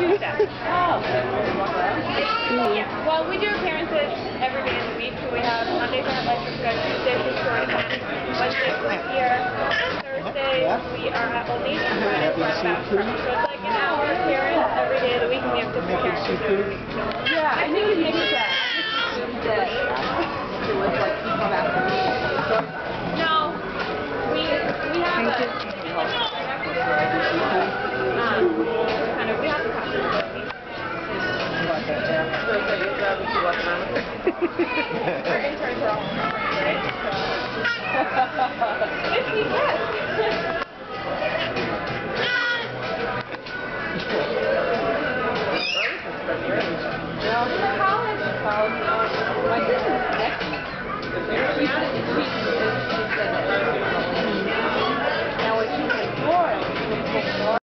Yeah. Well, we do appearances every day of the week. So we have Mondays are at Life is Good, Tuesdays we story time, Wednesdays we're here, Thursdays we are at Old Navy, and Fridays we're at Bass Pro. So it's like an hour appearance every day of the week, and we have different characters every week. So yeah, I knew you knew that. I just assumed that it was like people after me. No, we have a kind of we have a possibility. So it's like your job is to walk around with it. Our interns are all right? So. If we can.